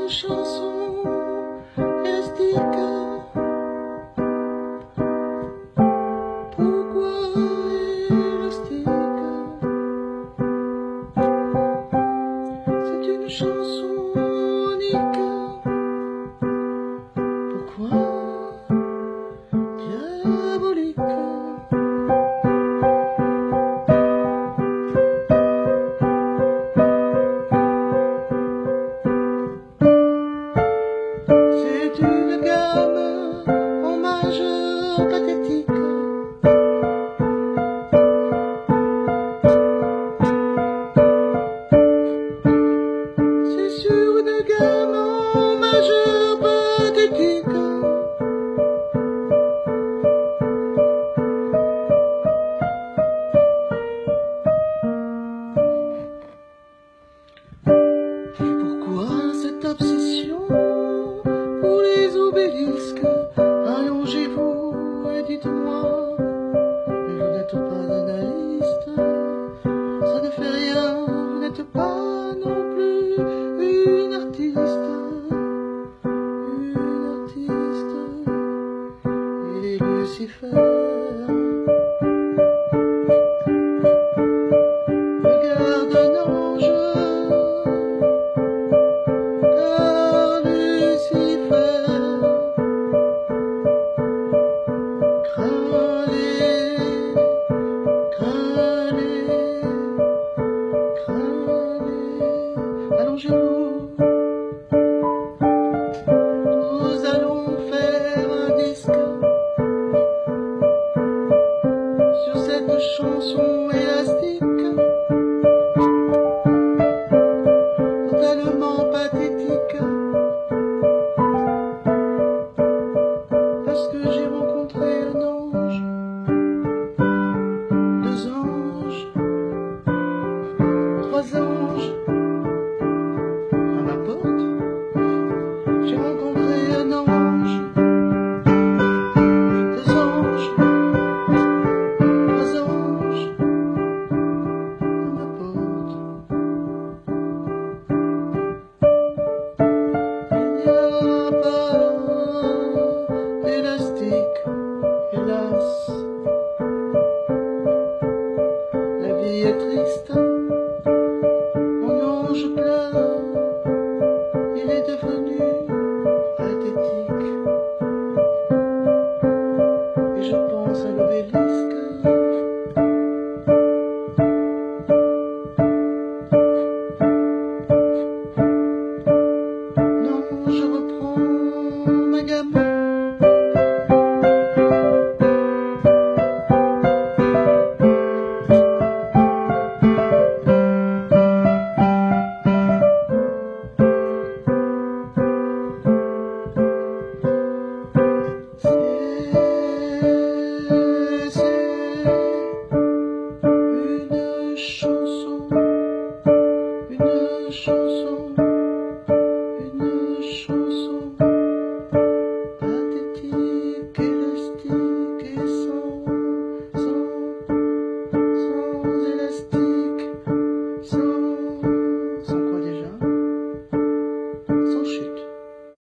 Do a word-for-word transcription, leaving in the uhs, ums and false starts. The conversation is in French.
une chanson élastique. Pourquoi élastique? C'est une chanson unique. Pourquoi diabolique? C'est une gamme en majeur pathétique. C'est sur une gamme en majeur pathétique. Pourquoi cette obsession pour les obélisques? Allongez-vous et dites-moi, mais vous n'êtes pas analyste, ça ne fait rien, vous n'êtes pas non plus une artiste, une artiste, et Lucifer. Regarde un ange, car Lucifer craint-les, craint-les, craint-les. Allongez-vous, nous allons faire un disque sur cette chanson élastique, totalement pathétique, parce que j'ai rencontré un ange, deux anges, trois anges à ma porte. J'ai rencontré un ange, deux anges, trois anges à ma porte. Il n'y a pas d'élastique, hélas. La vie est triste, mon ange pleure, il est devenu pathétique. Et je pense à l'obélisque. Non, je reprends ma gamme. C'est une chose